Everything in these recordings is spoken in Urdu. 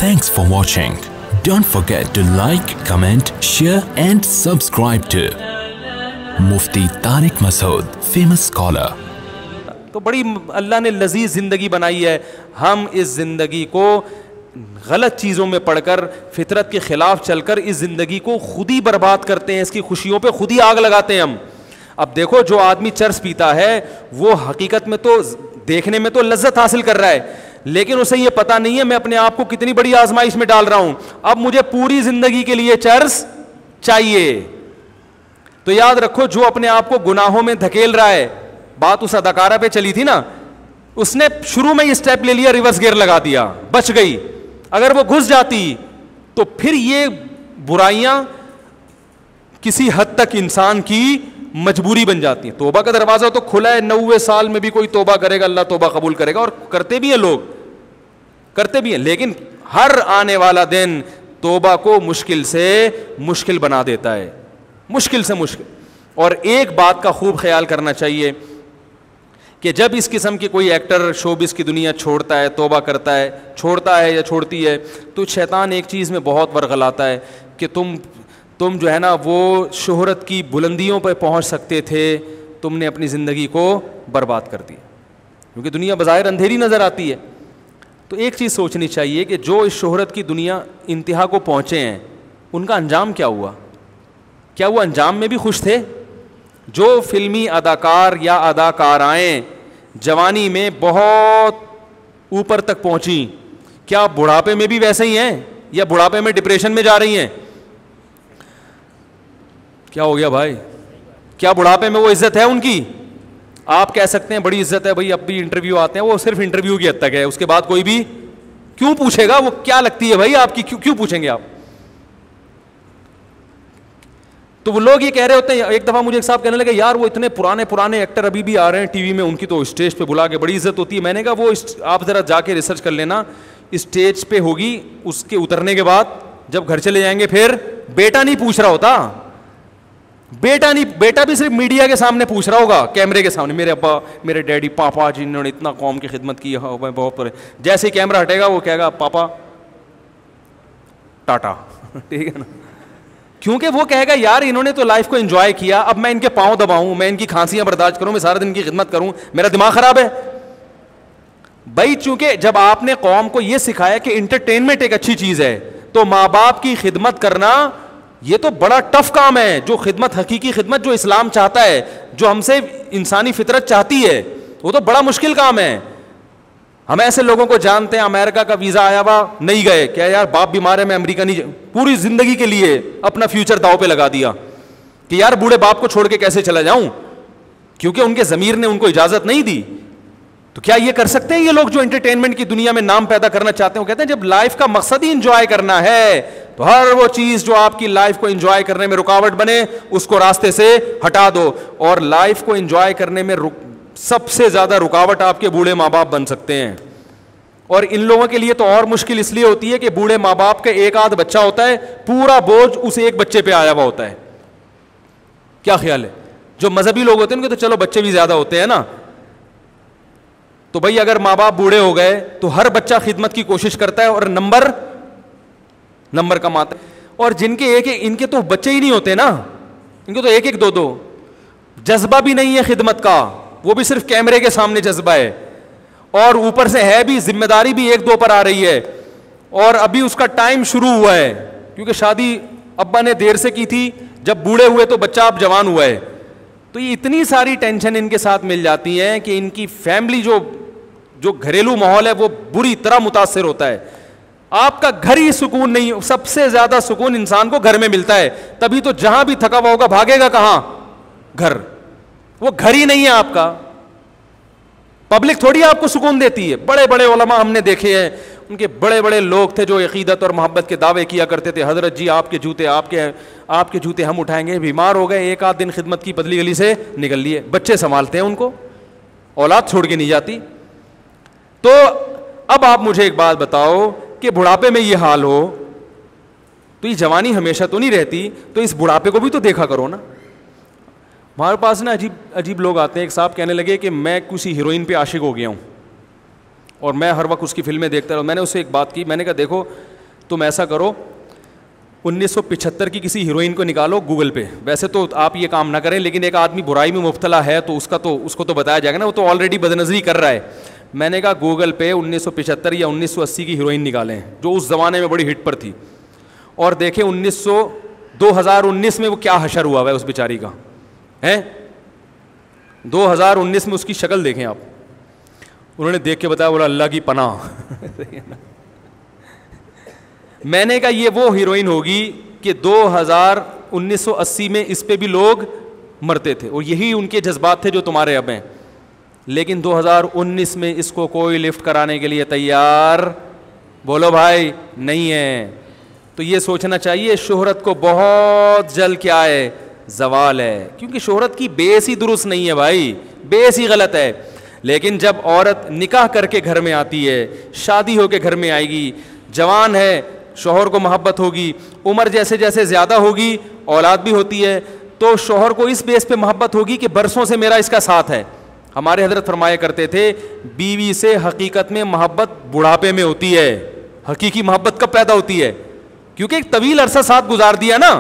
Thanks for watching. Don't forget to like, comment, share and subscribe to Mufti Tariq Masood, famous scholar. تو بڑی اللہ نے لذیذ زندگی بنائی ہے. ہم اس زندگی کو غلط چیزوں میں پڑھ کر, فطرت کے خلاف چل کر اس زندگی کو خود ہی برباد کرتے ہیں, اس کی خوشیوں پہ خود ہی آگ لگاتے ہیں ہم. اب دیکھو, جو آدمی چرس پیتا ہے وہ حقیقت میں تو دیکھنے میں تو لذت حاصل کر رہا ہے, لیکن اسے یہ پتا نہیں ہے میں اپنے آپ کو کتنی بڑی آزمائش میں ڈال رہا ہوں. اب مجھے پوری زندگی کے لیے چرس چاہیے. تو یاد رکھو, جو اپنے آپ کو گناہوں میں دھکیل رہا ہے, بات اس اداکارہ پہ چلی تھی نا, اس نے شروع میں یہ اسٹیپ لے لیا, ریورس گیئر لگا دیا, بچ گئی. اگر وہ گھس جاتی تو پھر یہ برائیاں کسی حد تک انسان کی مجبوری بن جاتی ہیں. توبہ کا دروازہ تو کھلا ہے, 90 سال میں بھی کوئی توبہ کرے گا, اللہ توبہ قبول کرے گا, اور کرتے بھی ہیں لوگ, کرتے بھی ہیں. لیکن ہر آنے والا دن توبہ کو مشکل سے مشکل بنا دیتا ہے, مشکل سے مشکل. اور ایک بات کا خوب خیال کرنا چاہیے کہ جب اس قسم کی کوئی ایکٹر شوبز کی دنیا چھوڑتا ہے, توبہ کرتا ہے, چھوڑتا ہے یا چھوڑتی ہے, تو شیطان ایک چیز میں بہت ورغلاتا ہے کہ تم جو ہے نا وہ شہرت کی بلندیوں پہ پہنچ سکتے تھے, تم نے اپنی زندگی کو برباد کر دی, کیونکہ دنیا بظاہر اندھیری نظر آتی ہے. تو ایک چیز سوچنی چاہیے کہ جو اس شہرت کی دنیا انتہا کو پہنچے ہیں, ان کا انجام کیا ہوا؟ کیا وہ انجام میں بھی خوش تھے؟ جو فلمی اداکار یا اداکارائیں جوانی میں بہت اوپر تک پہنچی, کیا بڑھاپے میں بھی ویسے ہی ہیں یا بڑھاپے میں ڈپریشن میں جا رہی ہیں؟ کیا ہو گیا بھائی؟ کیا بڑھاپے میں وہ عزت ہے ان کی؟ آپ کہہ سکتے ہیں بڑی عزت ہے بھائی, اب بھی انٹرویو آتے ہیں, وہ صرف انٹرویو کی حد تک ہے, اس کے بعد کوئی بھی کیوں پوچھے گا؟ وہ کیا لگتی ہے بھائی آپ کی, کیوں پوچھیں گے آپ؟ تو وہ لوگ یہ کہہ رہے ہوتے ہیں. ایک دفعہ مجھے ایک صاحب کہنے لگے, یار وہ اتنے پرانے ایکٹر ابھی بھی آ رہے ہیں ٹی وی میں, ان کی تو اسٹیج پہ بلا کے بڑی عزت ہوتی ہے. میں نے کہا وہ آپ ذرا جا کے ریسرچ کر لینا, اسٹیج پہ ہوگی, اس کے اترنے کے بعد جب گھر چلے جائیں گے پھر بیٹا نہیں پوچھ رہا ہوتا, بیٹا بھی صرف میڈیا کے سامنے پوچھ رہا ہوگا, کیمرے کے سامنے, میرے ابا, میرے ڈیڈی, پاپا جنہوں نے اتنا قوم کی خدمت کی ہے, میں بہت پر. جیسے ہی کیمرہ ہٹے گا وہ کہے گا پاپا ٹاٹا, ٹھیک ہے نا, کیونکہ وہ کہے گا یار انہوں نے تو لائف کو انجوائے کیا, اب میں ان کے پاؤں دباؤں, میں ان کی کھانسیاں برداشت کروں, میں سارا دن کی خدمت کروں, میرا دماغ خراب ہے بھائی. چونکہ جب آپ نے قوم کو یہ سکھایا کہ انٹرٹینمنٹ ایک اچھی چیز ہے, تو ماں باپ کی خدمت کرنا یہ تو بڑا ٹف کام ہے. جو خدمت, حقیقی خدمت جو اسلام چاہتا ہے, جو ہم سے انسانی فطرت چاہتی ہے, وہ تو بڑا مشکل کام ہے. ہم ایسے لوگوں کو جانتے ہیں, امریکہ کا ویزا آیا ہوا, نہیں گئے, کیا یار باپ بیمار ہے میں امریکہ نہیں, پوری زندگی کے لیے اپنا فیوچر داؤ پہ لگا دیا کہ یار بوڑھے باپ کو چھوڑ کے کیسے چلا جاؤں, کیونکہ ان کے ضمیر نے ان کو اجازت نہیں دی. تو کیا یہ کر سکتے ہیں یہ لوگ جو انٹرٹینمنٹ کی دنیا میں نام پیدا کرنا چاہتے ہیں؟ وہ کہتے ہیں جب لائف کا مقصد ہی انجوائے کرنا ہے تو ہر وہ چیز جو آپ کی لائف کو انجوائے کرنے میں رکاوٹ بنے اس کو راستے سے ہٹا دو. اور لائف کو انجوائے کرنے میں سب سے زیادہ رکاوٹ آپ کے بوڑھے ماں باپ بن سکتے ہیں. اور ان لوگوں کے لیے تو اور مشکل اس لیے ہوتی ہے کہ بوڑھے ماں باپ کا ایک آدھ بچہ ہوتا ہے, پورا بوجھ اس ایک بچے پہ آیا ہوا ہوتا ہے. کیا خیال ہے؟ جو مذہبی لوگ ہوتے ہیں ان کے تو چلو بچے بھی زیادہ ہوتے ہیں نا, تو بھائی اگر ماں باپ بوڑھے ہو گئے تو ہر بچہ خدمت کی کوشش کرتا ہے اور نمبر کماتا ہے. اور جن کے ان کے تو بچے ہی نہیں ہوتے نا, ان کے تو ایک دو, جذبہ بھی نہیں ہے خدمت کا, وہ بھی صرف کیمرے کے سامنے جذبہ ہے, اور اوپر سے ہے بھی ذمہ داری بھی 1-2 پر آ رہی ہے, اور ابھی اس کا ٹائم شروع ہوا ہے, کیونکہ شادی ابا نے دیر سے کی تھی, جب بوڑھے ہوئے تو بچہ اب جوان ہوا ہے. تو یہ اتنی ساری ٹینشن ان کے ساتھ مل جاتی ہیں کہ ان کی فیملی جو گھریلو ماحول ہے وہ بری طرح متاثر ہوتا ہے. آپ کا گھر ہی سکون نہیں, سب سے زیادہ سکون انسان کو گھر میں ملتا ہے, تبھی تو جہاں بھی تھکا ہوا ہوگا بھاگے گا کہاں؟ گھر. وہ گھر ہی نہیں ہے آپ کا. پبلک تھوڑی آپ کو سکون دیتی ہے. بڑے بڑے علماء ہم نے دیکھے ہیں, ان کے بڑے بڑے لوگ تھے جو عقیدت اور محبت کے دعوے کیا کرتے تھے, حضرت جی آپ کے جوتے ہم اٹھائیں گے, بیمار ہو گئے, ایک آدھ دن خدمت کی بدلی گلی سے نکل لیے, بچے سنبھالتے ہیں ان کو, اولاد چھوڑ کے نہیں جاتی. تو اب آپ مجھے ایک بات بتاؤ کہ بڑھاپے میں یہ حال ہو تو یہ جوانی ہمیشہ تو نہیں رہتی, تو اس بڑھاپے کو بھی تو دیکھا کرو نا. ہمارے پاس نا عجیب لوگ آتے ہیں. ایک صاحب کہنے لگے کہ میں کسی ہیروئن پہ عاشق ہو گیا ہوں, اور میں ہر وقت اس کی فلمیں دیکھتا رہا. میں نے اسے ایک بات کی, میں نے کہا دیکھو تم ایسا کرو 1975 کی کسی ہیروئن کو نکالو گوگل پہ. ویسے تو آپ یہ کام نہ کریں, لیکن ایک آدمی برائی میں مبتلا ہے تو اس کو تو بتایا جائے گا نا, وہ تو آلریڈی بدنظری کر رہا ہے. میں نے کہا گوگل پہ 1975 یا 1980 کی ہیروئن نکالیں جو اس زمانے میں بڑی ہٹ پر تھی, اور دیکھیں 2019 میں وہ کیا حشر ہوا ہے اس بیچاری کا ہے. 2019 میں اس کی شکل دیکھیں آپ. انہوں نے دیکھ کے بتایا, بولا اللہ کی پناہ. میں نے کہا یہ وہ ہیروئن ہوگی کہ 1980 میں اس پہ بھی لوگ مرتے تھے, اور یہی ان کے جذبات تھے جو تمہارے اب ہیں. لیکن 2019 میں اس کو کوئی لفٹ کرانے کے لیے تیار بولو بھائی نہیں ہے. تو یہ سوچنا چاہیے شہرت کو بہت جلد کیا ہے, زوال ہے, کیونکہ شہرت کی بیس ہی درست نہیں ہے بھائی, بیس ہی غلط ہے. لیکن جب عورت نکاح کر کے گھر میں آتی ہے, شادی ہو کے گھر میں آئے گی, جوان ہے, شوہر کو محبت ہوگی, عمر جیسے جیسے زیادہ ہوگی, اولاد بھی ہوتی ہے, تو شوہر کو اس بیس پہ محبت ہوگی کہ برسوں سے میرا اس کا ساتھ ہے. ہمارے حضرت فرمایا کرتے تھے بیوی سے حقیقت میں محبت بڑھاپے میں ہوتی ہے. حقیقی محبت کب پیدا ہوتی ہے؟ کیونکہ ایک طویل عرصہ ساتھ گزار دیا نا,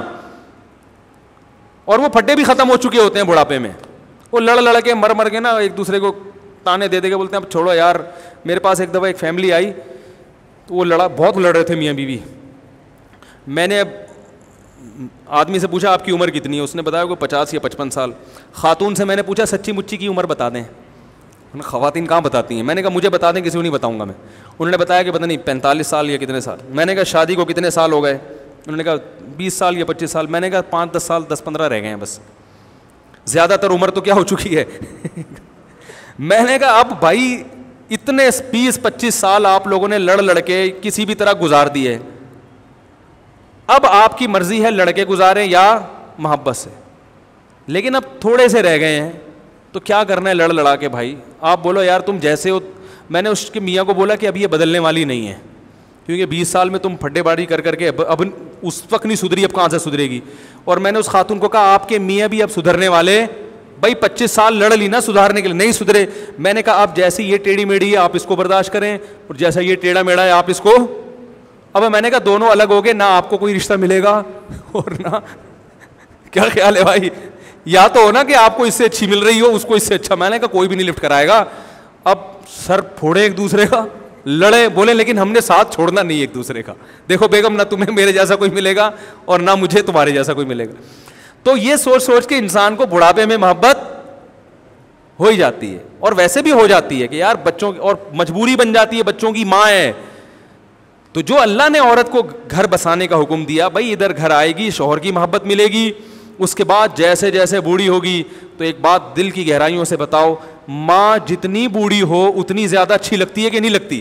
اور وہ پھڈے بھی ختم ہو چکے ہوتے ہیں بڑھاپے میں. وہ لڑ کے مر کے نا ایک دوسرے کو تانے دے کے بولتے ہیں اب چھوڑو یار. میرے پاس ایک دفعہ ایک فیملی آئی تو وہ بہت لڑ رہے تھے میاں بیوی. میں نے آدمی سے پوچھا آپ کی عمر کتنی ہے؟ اس نے بتایا کہ 50 یا 55 سال. خاتون سے میں نے پوچھا سچی مچی کی عمر بتا دیں. خواتین کہاں بتاتی ہیں؟ میں نے کہا مجھے بتا دیں, کسی کو نہیں بتاؤں گا میں. انہوں نے بتایا کہ پتہ نہیں 45 سال یا کتنے سال. میں نے کہا شادی کو کتنے سال ہو گئے؟ انہوں نے کہا 20 سال یا 25 سال. میں نے کہا 5-10 سال 10-15 رہ گئے ہیں بس, زیادہ تر عمر تو کیا ہو چکی ہے. میں نے کہا اب بھائی اتنے 20-25 سال آپ لوگوں نے لڑ کے کسی بھی طرح گزار دیے, اب آپ کی مرضی ہے لڑکے گزاریں یا محبت سے. لیکن اب تھوڑے سے رہ گئے ہیں تو کیا کرنا ہے لڑا کے بھائی. آپ بولو یار تم جیسے ہو. میں نے اس کے میاں کو بولا کہ اب یہ بدلنے والی نہیں ہے, کیونکہ 20 سال میں تم پھڈے باڑی کر کے اب اس وقت نہیں سدھری, اب کہاں سے سدھرے گی. اور میں نے اس خاتون کو کہا آپ کے میاں بھی اب سدھرنے والے, بھائی 25 سال لڑ لی نا سدھارنے کے لیے, نہیں سدھرے. میں نے کہا اب جیسی یہ ٹیڑھی میڑھی ہے آپ اس کو برداشت کریں, اور جیسا یہ ٹیڑھا میڑھا ہے آپ اس کو. اب میں نے کہا دونوں الگ ہو گئے, نہ آپ کو کوئی رشتہ ملے گا اور نہ کیا خیال ہے بھائی, یا تو ہو نا کہ آپ کو اس سے اچھی مل رہی ہو, اس کو اس سے اچھا. میں نے کہا کوئی بھی نہیں لفٹ کرائے گا. اب سر پھوڑے ایک دوسرے کا, لڑے بولے, لیکن ہم نے ساتھ چھوڑنا نہیں ایک دوسرے کا. دیکھو بیگم نہ تمہیں میرے جیسا کوئی ملے گا اور نہ مجھے تمہارے جیسا کوئی ملے گا. تو یہ سوچ کے انسان کو بڑھاپے میں محبت ہو ہی جاتی ہے, اور ویسے بھی ہو جاتی ہے کہ یار بچوں کی, اور مجبوری بن جاتی ہے, بچوں کی ماں ہے. تو جو اللہ نے عورت کو گھر بسانے کا حکم دیا, بھائی ادھر گھر آئے گی, شوہر کی محبت ملے گی, اس کے بعد جیسے جیسے بوڑھی ہوگی. تو ایک بات دل کی گہرائیوں سے بتاؤ, ماں جتنی بوڑھی ہو اتنی زیادہ اچھی لگتی ہے کہ نہیں لگتی؟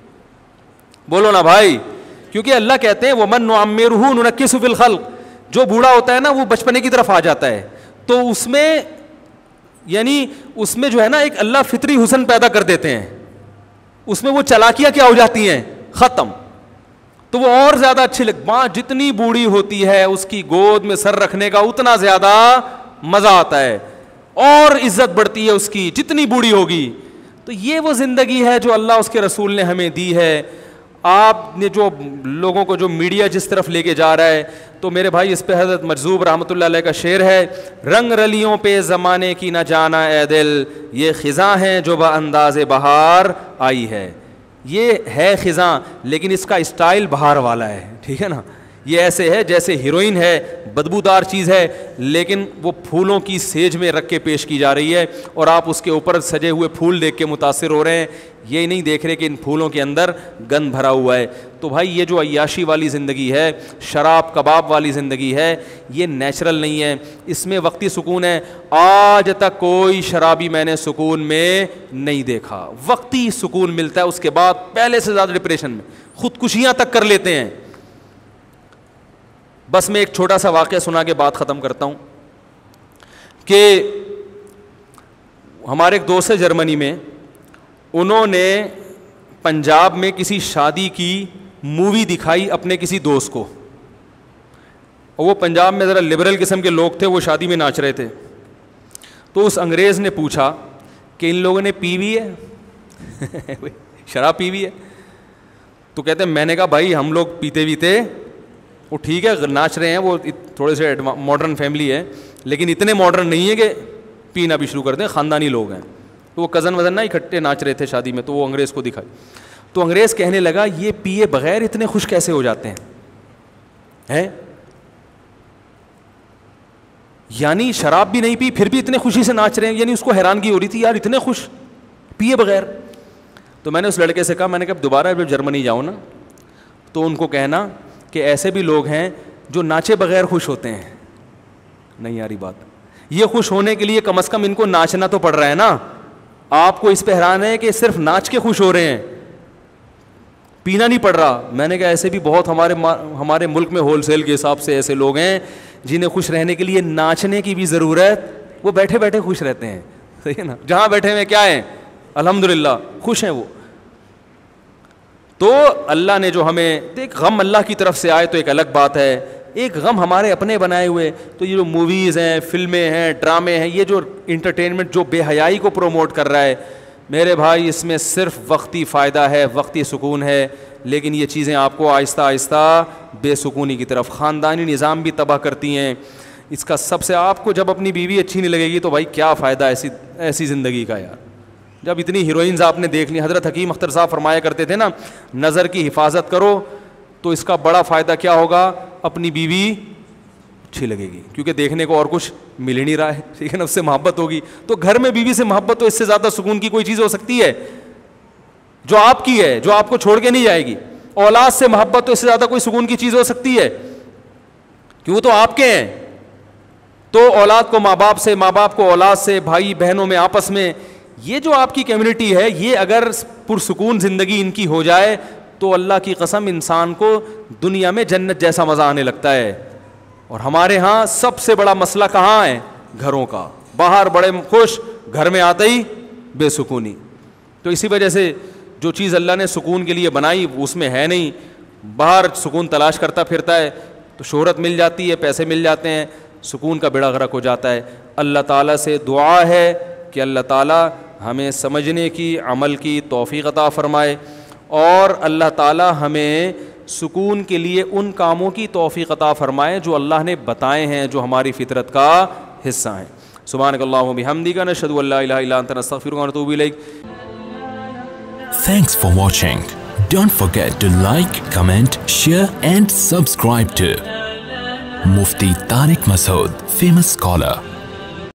بولو نا بھائی. کیونکہ اللہ کہتے ہیں وَمَن نُعَمِّرْهُ نُنَكِّسُ فِي الْخَلْقِ, جو بوڑھا ہوتا ہے نا وہ بچپنے کی طرف آ جاتا ہے. تو اس میں یعنی اس میں جو ہے نا ایک اللہ فطری حسن پیدا کر دیتے ہیں, اس میں وہ چالاکیاں کیا ہو جاتی ہیں, ختم. تو وہ اور زیادہ اچھی ماں جتنی بوڑھی ہوتی ہے اس کی گود میں سر رکھنے کا اتنا زیادہ مزہ آتا ہے, اور عزت بڑھتی ہے اس کی جتنی بوڑھی ہوگی. تو یہ وہ زندگی ہے جو اللہ اس کے رسول نے ہمیں دی ہے. آپ نے جو لوگوں کو جو میڈیا جس طرف لے کے جا رہا ہے, تو میرے بھائی اس پہ حضرت مجذوب رحمۃ اللہ علیہ کا شعر ہے, رنگ رلیوں پہ زمانے کی نہ جانا اے دل, یہ خزاں ہیں جو بانداز بہار آئی ہے. یہ ہے خزاں لیکن اس کا اسٹائل بہار والا ہے, ٹھیک ہے نا. یہ ایسے ہے جیسے ہیروئن ہے, بدبودار چیز ہے, لیکن وہ پھولوں کی سیج میں رکھ کے پیش کی جا رہی ہے, اور آپ اس کے اوپر سجے ہوئے پھول دیکھ کے متاثر ہو رہے ہیں. یہ نہیں دیکھ رہے کہ ان پھولوں کے اندر گند بھرا ہوا ہے. تو بھائی یہ جو عیاشی والی زندگی ہے, شراب کباب والی زندگی ہے, یہ نیچرل نہیں ہے. اس میں وقتی سکون ہے. آج تک کوئی شرابی میں نے سکون میں نہیں دیکھا. وقتی سکون ملتا ہے, اس کے بعد پہلے سے زیادہ ڈپریشن میں, خودکشیاں تک کر لیتے ہیں. بس میں ایک چھوٹا سا واقعہ سنا کے بات ختم کرتا ہوں کہ ہمارے ایک دوست ہے جرمنی میں, انہوں نے پنجاب میں کسی شادی کی مووی دکھائی اپنے کسی دوست کو, اور وہ پنجاب میں ذرا لبرل قسم کے لوگ تھے, وہ شادی میں ناچ رہے تھے. تو اس انگریز نے پوچھا کہ ان لوگوں نے پی وی ہے؟ شراب پی ہوئی ہے. تو کہتے ہیں میں نے کہا بھائی ہم لوگ پیتے بھی تھے, وہ ٹھیک ہے ناچ رہے ہیں, وہ تھوڑے سے ماڈرن فیملی ہے لیکن اتنے ماڈرن نہیں ہے کہ پینا بھی شروع کر دیں, خاندانی لوگ ہیں. تو وہ کزن وزن نہ اکٹھے ناچ رہے تھے شادی میں, تو وہ انگریز کو دکھائی. تو انگریز کہنے لگا یہ پیے بغیر اتنے خوش کیسے ہو جاتے ہیں, یعنی شراب بھی نہیں پی پھر بھی اتنے خوشی سے ناچ رہے ہیں. یعنی اس کو حیرانگی ہو رہی تھی یار اتنے خوش پیے بغیر. تو میں نے اس لڑکے سے کہا, میں نے کہا دوبارہ جب جرمنی جاؤ نا تو ان کو کہنا کہ ایسے بھی لوگ ہیں جو ناچے بغیر خوش ہوتے ہیں. نہیں آ رہی بات, یہ خوش ہونے کے لیے کم از کم ان کو ناچنا تو پڑ رہا ہے نا. آپ کو اس پہ حیران ہے کہ صرف ناچ کے خوش ہو رہے ہیں, پینا نہیں پڑ رہا. میں نے کہا ایسے بھی بہت ہمارے ملک میں ہول سیل کے حساب سے ایسے لوگ ہیں جنہیں خوش رہنے کے لیے ناچنے کی بھی ضرورت, وہ بیٹھے بیٹھے خوش رہتے ہیں. صحیح ہے نا, جہاں بیٹھے ہوئے کیا ہیں الحمدللہ خوش ہیں وہ. تو اللہ نے جو ہمیں دیکھ غم اللہ کی طرف سے آئے تو ایک الگ بات ہے, ایک غم ہمارے اپنے بنائے ہوئے. تو یہ جو موویز ہیں, فلمیں ہیں, ڈرامے ہیں, یہ جو انٹرٹینمنٹ جو بے حیائی کو پروموٹ کر رہا ہے میرے بھائی, اس میں صرف وقتی فائدہ ہے, وقتی سکون ہے, لیکن یہ چیزیں آپ کو آہستہ آہستہ بے سکونی کی طرف, خاندانی نظام بھی تباہ کرتی ہیں. اس کا سب سے آپ کو جب اپنی بیوی اچھی نہیں لگے گی تو بھائی کیا فائدہ ایسی زندگی کا یار. جب اتنی ہیروئنز آپ نے دیکھ لی, حضرت حکیم اختر صاحب فرمایا کرتے تھے نا نظر کی حفاظت کرو, تو اس کا بڑا فائدہ کیا ہوگا, اپنی بیوی اچھی لگے گی کیونکہ دیکھنے کو اور کچھ مل ہی نہیں رہا ہے. ٹھیک ہے نا, اس سے محبت ہوگی. تو گھر میں بیوی سے محبت تو اس سے زیادہ سکون کی کوئی چیز ہو سکتی ہے جو آپ کی ہے, جو آپ کو چھوڑ کے نہیں جائے گی. اولاد سے محبت تو اس سے زیادہ کوئی سکون کی چیز ہو سکتی ہے کیوں, تو آپ کے ہیں. تو اولاد کو ماں باپ سے, ماں باپ کو اولاد سے, بھائی بہنوں میں آپس میں, یہ جو آپ کی کمیونٹی ہے یہ اگر پرسکون زندگی ان کی ہو جائے تو اللہ کی قسم انسان کو دنیا میں جنت جیسا مزہ آنے لگتا ہے. اور ہمارے ہاں سب سے بڑا مسئلہ کہاں ہے, گھروں کا. باہر بڑے خوش, گھر میں آتے ہی بے سکونی. تو اسی وجہ سے جو چیز اللہ نے سکون کے لیے بنائی اس میں ہے نہیں, باہر سکون تلاش کرتا پھرتا ہے, تو شہرت مل جاتی ہے, پیسے مل جاتے ہیں, سکون کا بیڑا غرق ہو جاتا ہے. اللہ تعالیٰ سے دعا ہے کہ اللہ تعالیٰ ہمیں سمجھنے کی, عمل کی توفیق عطا فرمائے, اور اللہ تعالیٰ ہمیں سکون کے لیے ان کاموں کی توفیق عطا فرمائے جو اللہ نے بتائے ہیں, جو ہماری فطرت کا حصہ ہیں. سبحانک اللہم و بحمدک, نشہد ان لا الہ الا انت, نستغفرک و نتوب الیک. Thanks for watching. Don't forget to like, comment, share and subscribe to Mufti Tariq Masood, famous scholar.